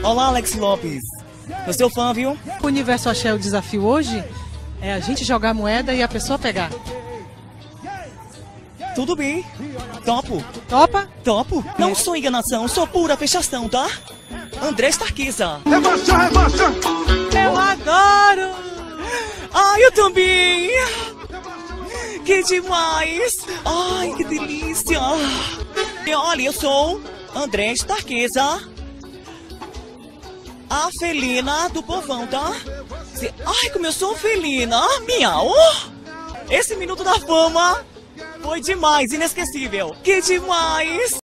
Olá, Alex Lopes. Eu sou fã, viu? O Universo Axé, o desafio hoje é a gente jogar moeda e a pessoa pegar. Tudo bem. Topo. Topa? Topo. Não sou enganação, sou pura fechação, tá? André Starqueza. Revancha, revancha! Eu adoro! Ai, eu também. Que demais. Ai, que delícia. E olha, eu sou André Starqueza, a felina do povão, tá? Ai, como eu sou felina. Miau. Esse minuto da fama foi demais, inesquecível. Que demais.